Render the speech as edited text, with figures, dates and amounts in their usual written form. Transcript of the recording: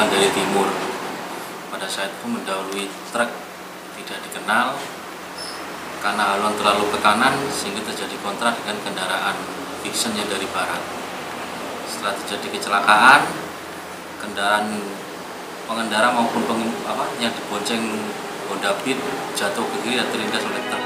datang dari timur. Pada saat itu mendahului truk tidak dikenal karena haluan terlalu ke kanan sehingga terjadi kontra dengan kendaraan Vision yang dari barat. Setelah terjadi kecelakaan, pengendara maupun yang dibonceng Honda Beat jatuh ke kiri dan terlindas oleh truk.